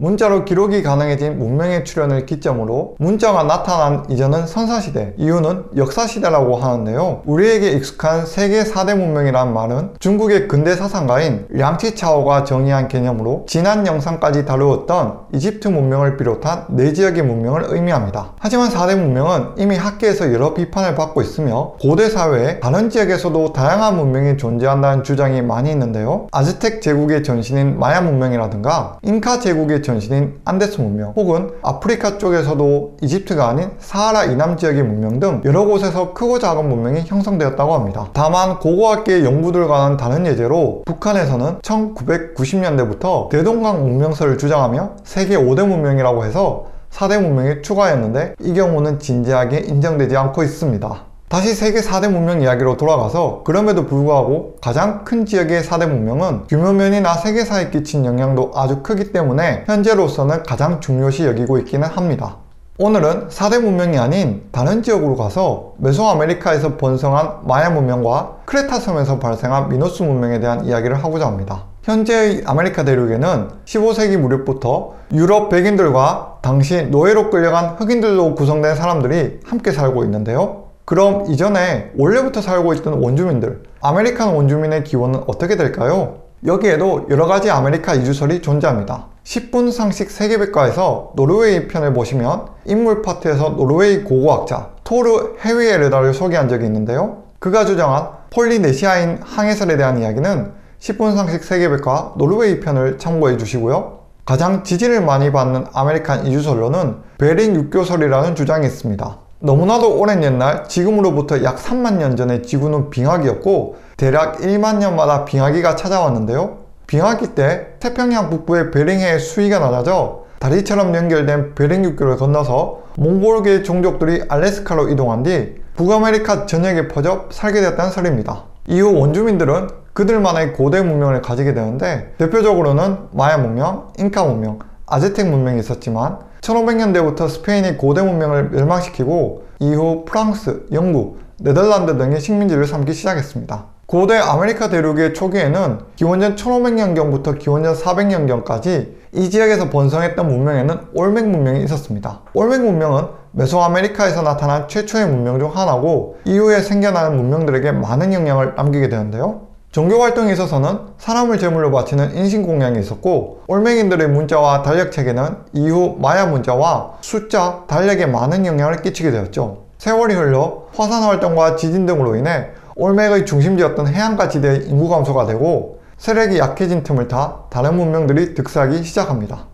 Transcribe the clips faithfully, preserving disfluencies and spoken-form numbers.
문자로 기록이 가능해진 문명의 출현을 기점으로 문자가 나타난 이전은 선사시대, 이후는 역사시대라고 하는데요. 우리에게 익숙한 세계 사 대 문명이란 말은 중국의 근대 사상가인 량치차오가 정의한 개념으로 지난 영상까지 다루었던 이집트 문명을 비롯한 네 지역의 문명을 의미합니다. 하지만 사 대 문명은 이미 학계에서 여러 비판을 받고 있으며 고대 사회의 다른 지역에서도 다양한 문명이 존재한다는 주장이 많이 있는데요. 아즈텍 제국의 전신인 마야 문명이라든가 잉카 제국의 전신인 안데스 문명, 혹은 아프리카 쪽에서도 이집트가 아닌 사하라 이남 지역의 문명 등 여러 곳에서 크고 작은 문명이 형성되었다고 합니다. 다만 고고학계의 연구들과는 다른 예제로 북한에서는 천구백구십 년대부터 대동강 문명설을 주장하며 세계 오 대 문명이라고 해서 사 대 문명에 추가했는데 이 경우는 진지하게 인정되지 않고 있습니다. 다시 세계 사 대 문명 이야기로 돌아가서 그럼에도 불구하고 가장 큰 지역의 사 대 문명은 규모면이나 세계사에 끼친 영향도 아주 크기 때문에 현재로서는 가장 중요시 여기고 있기는 합니다. 오늘은 사 대 문명이 아닌 다른 지역으로 가서 메소아메리카에서 번성한 마야 문명과 크레타 섬에서 발생한 미노스 문명에 대한 이야기를 하고자 합니다. 현재의 아메리카 대륙에는 십오 세기 무렵부터 유럽 백인들과 당시 노예로 끌려간 흑인들로 구성된 사람들이 함께 살고 있는데요. 그럼 이전에 원래부터 살고 있던 원주민들, 아메리칸 원주민의 기원은 어떻게 될까요? 여기에도 여러가지 아메리카 이주설이 존재합니다. 십 분 상식 세계백과에서 노르웨이 편을 보시면 인물 파트에서 노르웨이 고고학자 토르 헤위에르다를 소개한 적이 있는데요. 그가 주장한 폴리네시아인 항해설에 대한 이야기는 십 분 상식 세계백과 노르웨이 편을 참고해 주시고요. 가장 지지를 많이 받는 아메리칸 이주설로는 베링 육교설이라는 주장이 있습니다. 너무나도 오랜 옛날, 지금으로부터 약 삼만 년 전에 지구는 빙하기였고 대략 일만 년마다 빙하기가 찾아왔는데요. 빙하기 때 태평양 북부의 베링해의 수위가 낮아져 다리처럼 연결된 베링 육교를 건너서 몽골계 종족들이 알래스카로 이동한 뒤 북아메리카 전역에 퍼져 살게 됐다는 설입니다. 이후 원주민들은 그들만의 고대 문명을 가지게 되는데 대표적으로는 마야 문명, 잉카 문명, 아즈텍 문명이 있었지만 천오백 년대부터 스페인이 고대 문명을 멸망시키고 이후 프랑스, 영국, 네덜란드 등의 식민지를 삼기 시작했습니다. 고대 아메리카 대륙의 초기에는 기원전 천오백 년경부터 기원전 사백 년경까지 이 지역에서 번성했던 문명에는 올맥 문명이 있었습니다. 올맥 문명은 메소아메리카에서 나타난 최초의 문명 중 하나고 이후에 생겨나는 문명들에게 많은 영향을 남기게 되는데요. 종교활동에 있어서는 사람을 제물로 바치는 인신공양이 있었고 올맹인들의 문자와 달력체계는 이후 마야 문자와 숫자, 달력에 많은 영향을 끼치게 되었죠. 세월이 흘러 화산활동과 지진 등으로 인해 올맥의 중심지였던 해안가 지대의 인구 감소가 되고 세력이 약해진 틈을 타 다른 문명들이 득세하기 시작합니다.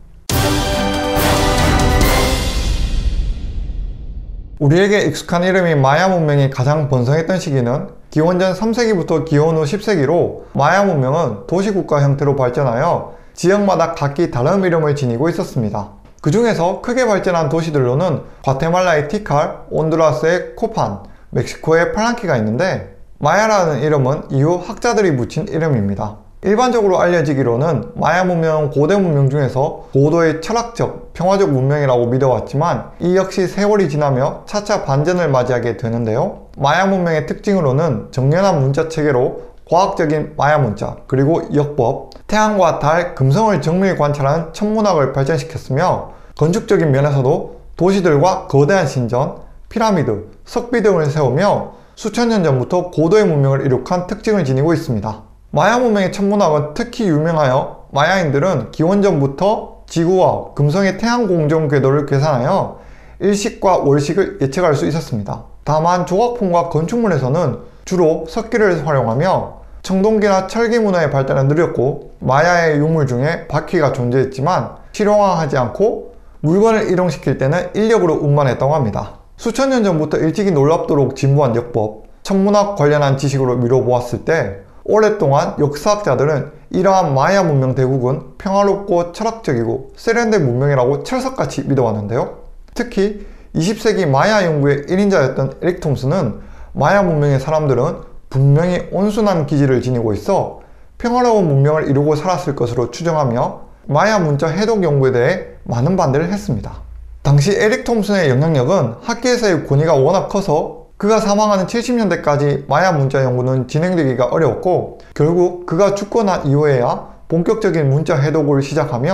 우리에게 익숙한 이름인 마야 문명이 가장 번성했던 시기는 기원전 삼 세기부터 기원 후 십 세기로 마야 문명은 도시국가 형태로 발전하여 지역마다 각기 다른 이름을 지니고 있었습니다. 그 중에서 크게 발전한 도시들로는 과테말라의 티칼, 온두라스의 코판, 멕시코의 팔란키가 있는데 마야라는 이름은 이후 학자들이 붙인 이름입니다. 일반적으로 알려지기로는 마야 문명은 고대 문명 중에서 고도의 철학적, 평화적 문명이라고 믿어왔지만 이 역시 세월이 지나며 차차 반전을 맞이하게 되는데요. 마야 문명의 특징으로는 정연한 문자 체계로 과학적인 마야 문자, 그리고 역법, 태양과 달, 금성을 정밀 관찰하는 천문학을 발전시켰으며 건축적인 면에서도 도시들과 거대한 신전, 피라미드, 석비 등을 세우며 수천 년 전부터 고도의 문명을 이룩한 특징을 지니고 있습니다. 마야 문명의 천문학은 특히 유명하여 마야인들은 기원전부터 지구와 금성의 태양 공정 궤도를 계산하여 일식과 월식을 예측할 수 있었습니다. 다만 조각품과 건축물에서는 주로 석기를 활용하며 청동기나 철기 문화의 발달은 느렸고 마야의 유물 중에 바퀴가 존재했지만 실용화하지 않고 물건을 이동시킬 때는 인력으로 운반했다고 합니다. 수천 년 전부터 일찍이 놀랍도록 진부한 역법, 천문학 관련한 지식으로 미뤄보았을 때 오랫동안 역사학자들은 이러한 마야 문명 대국은 평화롭고 철학적이고 세련된 문명이라고 철석같이 믿어왔는데요. 특히 이십 세기 마야 연구의 일 인자였던 에릭 톰슨은 마야 문명의 사람들은 분명히 온순한 기질을 지니고 있어 평화로운 문명을 이루고 살았을 것으로 추정하며 마야 문자 해독 연구에 대해 많은 반대를 했습니다. 당시 에릭 톰슨의 영향력은 학계에서의 권위가 워낙 커서 그가 사망하는 칠십 년대까지 마야 문자 연구는 진행되기가 어려웠고 결국 그가 죽고 난 이후에야 본격적인 문자 해독을 시작하며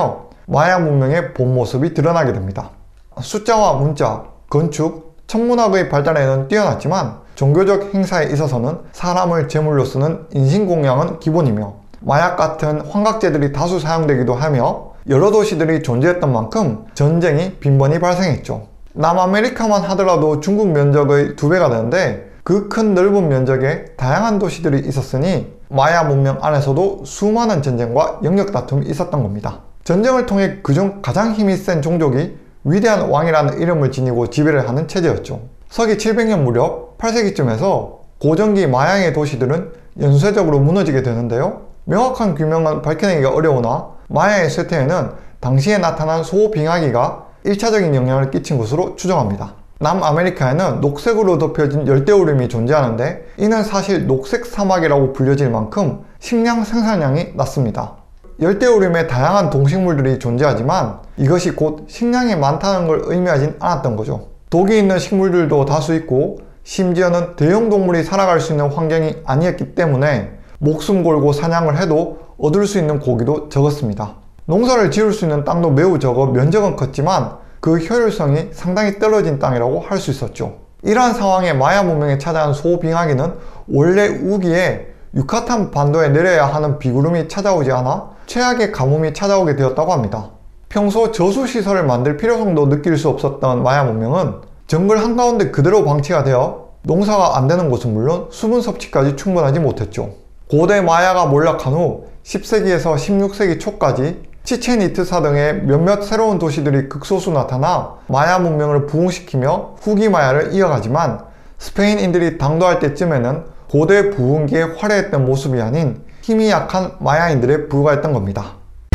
마야 문명의 본 모습이 드러나게 됩니다. 숫자와 문자, 건축, 천문학의 발달에는 뛰어났지만 종교적 행사에 있어서는 사람을 제물로 쓰는 인신공양은 기본이며 마약 같은 환각제들이 다수 사용되기도 하며 여러 도시들이 존재했던 만큼 전쟁이 빈번히 발생했죠. 남아메리카만 하더라도 중국 면적의 두 배가 되는데 그 큰 넓은 면적에 다양한 도시들이 있었으니 마야 문명 안에서도 수많은 전쟁과 영역 다툼이 있었던 겁니다. 전쟁을 통해 그중 가장 힘이 센 종족이 위대한 왕이라는 이름을 지니고 지배를 하는 체제였죠. 서기 칠백 년 무렵 팔 세기쯤에서 고전기 마야의 도시들은 연쇄적으로 무너지게 되는데요. 명확한 규명은 밝혀내기가 어려우나 마야의 쇠퇴에는 당시에 나타난 소빙하기가 일 차적인 영향을 끼친 것으로 추정합니다. 남아메리카에는 녹색으로 덮여진 열대우림이 존재하는데 이는 사실 녹색 사막이라고 불려질 만큼 식량 생산량이 낮습니다. 열대우림에 다양한 동식물들이 존재하지만 이것이 곧 식량이 많다는 걸 의미하진 않았던 거죠. 독이 있는 식물들도 다수 있고 심지어는 대형동물이 살아갈 수 있는 환경이 아니었기 때문에 목숨 걸고 사냥을 해도 얻을 수 있는 고기도 적었습니다. 농사를 지을 수 있는 땅도 매우 적어 면적은 컸지만 그 효율성이 상당히 떨어진 땅이라고 할 수 있었죠. 이러한 상황에 마야 문명에 찾아온 소빙하기는 원래 우기에 유카탄 반도에 내려야 하는 비구름이 찾아오지 않아 최악의 가뭄이 찾아오게 되었다고 합니다. 평소 저수시설을 만들 필요성도 느낄 수 없었던 마야 문명은 정글 한가운데 그대로 방치가 되어 농사가 안 되는 곳은 물론 수분 섭취까지 충분하지 못했죠. 고대 마야가 몰락한 후 십 세기에서 십육 세기 초까지 치첸이트사 등의 몇몇 새로운 도시들이 극소수 나타나 마야 문명을 부흥시키며 후기 마야를 이어가지만 스페인인들이 당도할 때쯤에는 고대 부흥기에 화려했던 모습이 아닌 힘이 약한 마야인들에 불과했던 겁니다.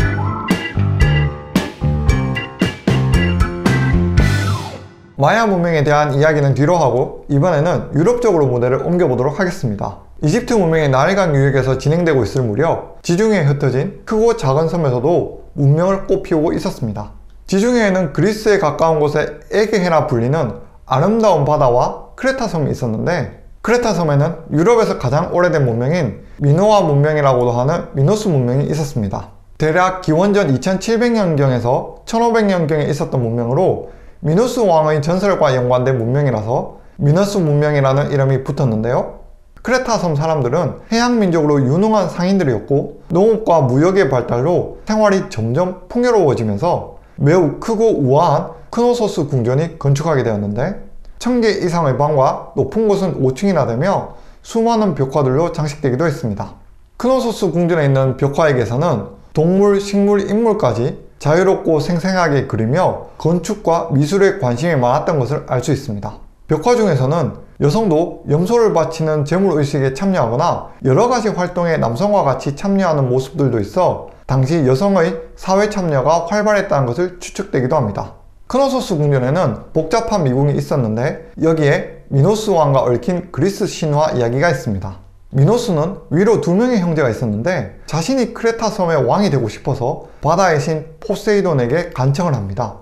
마야 문명에 대한 이야기는 뒤로 하고 이번에는 유럽 쪽으로 무대를 옮겨보도록 하겠습니다. 이집트 문명의 나일강 유역에서 진행되고 있을 무렵 지중해에 흩어진 크고 작은 섬에서도 문명을 꽃피우고 있었습니다. 지중해에는 그리스에 가까운 곳에 에게해라 불리는 아름다운 바다와 크레타 섬이 있었는데 크레타 섬에는 유럽에서 가장 오래된 문명인 미노아 문명이라고도 하는 미노스 문명이 있었습니다. 대략 기원전 이천칠백 년경에서 천오백 년경에 있었던 문명으로 미노스 왕의 전설과 연관된 문명이라서 미노스 문명이라는 이름이 붙었는데요. 크레타 섬 사람들은 해양민족으로 유능한 상인들이었고 농업과 무역의 발달로 생활이 점점 풍요로워지면서 매우 크고 우아한 크노소스 궁전이 건축하게 되었는데 천 개 이상의 방과 높은 곳은 오 층이나 되며 수많은 벽화들로 장식되기도 했습니다. 크노소스 궁전에 있는 벽화에 개서는 동물, 식물, 인물까지 자유롭고 생생하게 그리며 건축과 미술에 관심이 많았던 것을 알 수 있습니다. 벽화 중에서는 여성도 염소를 바치는 제물의식에 참여하거나 여러가지 활동에 남성과 같이 참여하는 모습들도 있어 당시 여성의 사회 참여가 활발했다는 것을 추측되기도 합니다. 크노소스 궁전에는 복잡한 미궁이 있었는데 여기에 미노스 왕과 얽힌 그리스 신화 이야기가 있습니다. 미노스는 위로 두 명의 형제가 있었는데 자신이 크레타 섬의 왕이 되고 싶어서 바다의 신 포세이돈에게 간청을 합니다.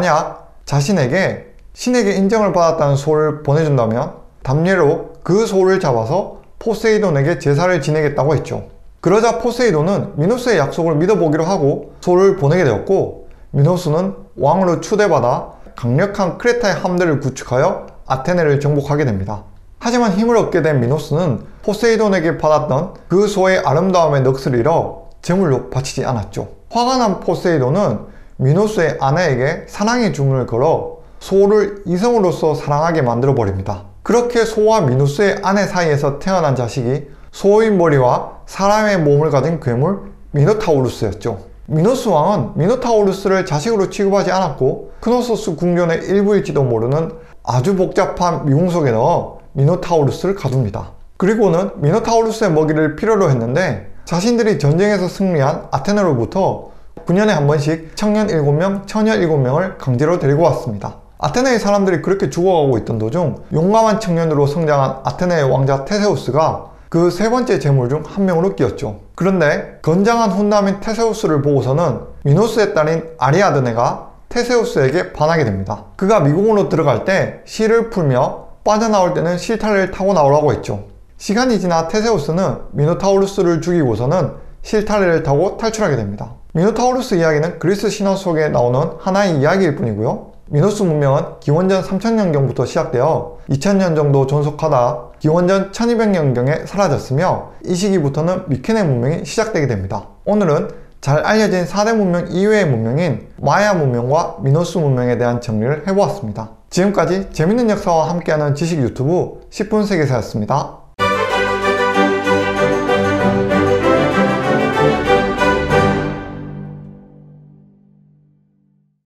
만약 자신에게 신에게 인정을 받았다는 소를 보내준다면 담례로 그 소를 잡아서 포세이돈에게 제사를 지내겠다고 했죠. 그러자 포세이돈은 미노스의 약속을 믿어보기로 하고 소를 보내게 되었고 미노스는 왕으로 추대받아 강력한 크레타의 함대를 구축하여 아테네를 정복하게 됩니다. 하지만 힘을 얻게 된 미노스는 포세이돈에게 받았던 그 소의 아름다움의 넋을 잃어 제물로 바치지 않았죠. 화가 난 포세이돈은 미노스의 아내에게 사랑의 주문을 걸어 소를 이성으로서 사랑하게 만들어 버립니다. 그렇게 소와 미노스의 아내 사이에서 태어난 자식이 소의 머리와 사람의 몸을 가진 괴물 미노타우루스였죠. 미노스 왕은 미노타우루스를 자식으로 취급하지 않았고 크노소스 궁전의 일부일지도 모르는 아주 복잡한 미궁 속에 넣어 미노타우루스를 가둡니다. 그리고는 미노타우루스의 먹이를 필요로 했는데 자신들이 전쟁에서 승리한 아테네로부터 구 년에 한 번씩 청년 일곱 명, 처녀 일곱 명을 강제로 데리고 왔습니다. 아테네의 사람들이 그렇게 죽어가고 있던 도중 용감한 청년으로 성장한 아테네의 왕자 테세우스가 그 세 번째 제물 중 한 명으로 끼었죠. 그런데 건장한 훈남인 테세우스를 보고서는 미노스의 딸인 아리아드네가 테세우스에게 반하게 됩니다. 그가 미궁으로 들어갈 때 실을 풀며 빠져나올 때는 실타래를 타고 나오라고 했죠. 시간이 지나 테세우스는 미노타우루스를 죽이고서는 실타래를 타고 탈출하게 됩니다. 미노타우루스 이야기는 그리스 신화 속에 나오는 하나의 이야기일 뿐이고요. 미노스 문명은 기원전 삼천 년경부터 시작되어 이천 년 정도 존속하다 기원전 천이백 년경에 사라졌으며 이 시기부터는 미케네 문명이 시작되게 됩니다. 오늘은 잘 알려진 사 대 문명 이외의 문명인 마야 문명과 미노스 문명에 대한 정리를 해보았습니다. 지금까지 재밌는 역사와 함께하는 지식 유튜브 십 분 세계사였습니다.